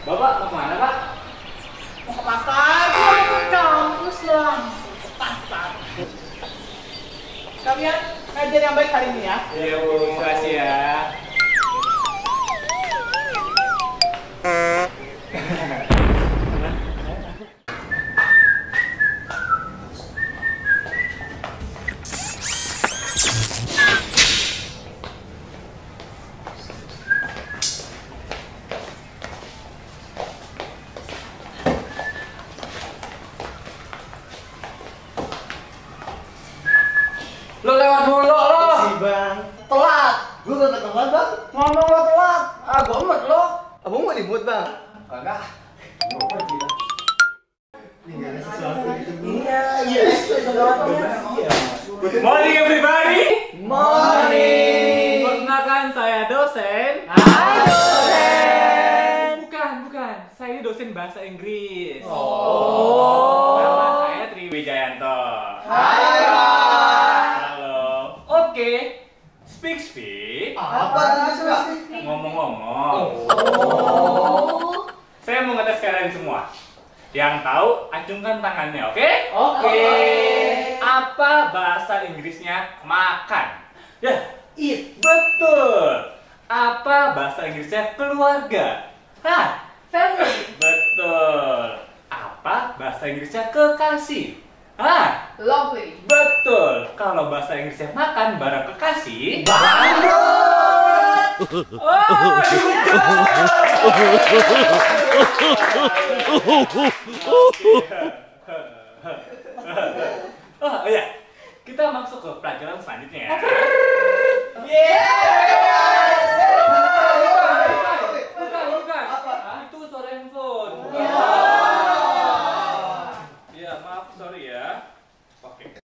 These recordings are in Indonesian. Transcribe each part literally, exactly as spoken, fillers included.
Bapak mau kemana, Pak? Mau ke pasar, mau ke kampus lah. Ke pasar. Kalian ngajar yang baik hari ini ya. Iya, Bu. Terima kasih ya. Lo lewat mulu lo. Si bang, telat. Gue gak telat bang. Ngomong lo telat. Ah gue emet lo. Abang mau dimut bang? Kagak. Iya iya. Morning everybody. Morning. Perkenalkan saya dosen. Hai dosen. Bukan, bukan. Saya ini dosen bahasa Inggris. Oh. Nama saya Triwijayanto. Hai bang. Halo. Oke. Speak speak. Apa sih? Ngomong-ngomong. Oh. Saya mau ngetes kalian semua. Yang tahu acungkan tangannya, oke? Oke. Apa bahasa Inggrisnya makan? Ya, Eat. betul. Apa bahasa Inggrisnya keluarga? Hah? Family. Betul. Apa bahasa Inggrisnya kekasih? Hah? Lovely. Betul. Kalau bahasa Inggrisnya makan bareng kekasih. Banget. Oh, oh iya, kita masuk ke pelajaran selanjutnya ya. Bukan, bukan. Ah, itu suara handphone. Bukan. Ya, maaf, sorry ya. Oke.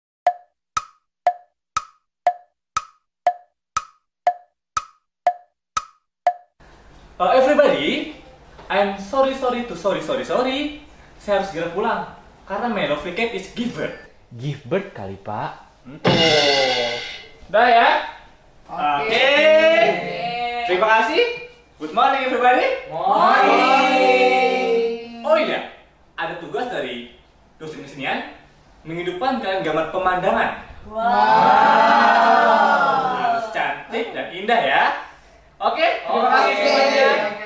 Uh, everybody, I'm sorry, sorry to sorry, sorry, sorry. Saya harus segera pulang karena my lovely cat is give birth. Give birth kali, Pak. Hmm. Udah ya? Oke. Terima kasih. Good morning everybody. Morning. Oh iya, ada tugas dari dosen kesenian menghidupkan kalian gambar pemandangan. Wow. Harus cantik dan indah ya. Oke, terima kasih semuanya.